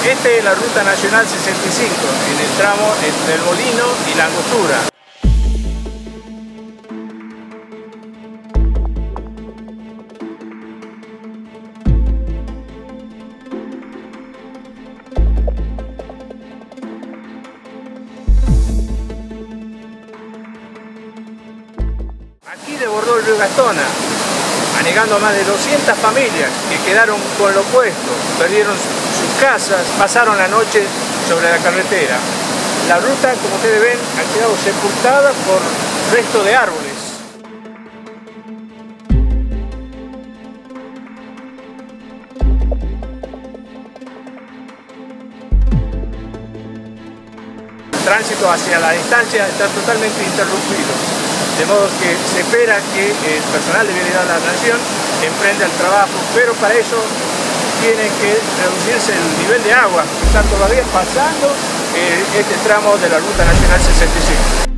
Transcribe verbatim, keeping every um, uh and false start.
Este es la Ruta Nacional sesenta y cinco, en el tramo entre el Molino y la Angostura. Aquí desbordó el río Gastona, anegando a más de doscientas familias que quedaron con lo puesto, perdieron sus casas, pasaron la noche sobre la carretera. La ruta, como ustedes ven, ha quedado sepultada por restos de árboles. El tránsito hacia la distancia está totalmente interrumpido, de modo que se espera que el personal de Vialidad de la Nación emprenda el trabajo, pero para eso tiene que reducirse el nivel de agua que está todavía pasando eh, este tramo de la Ruta Nacional sesenta y cinco.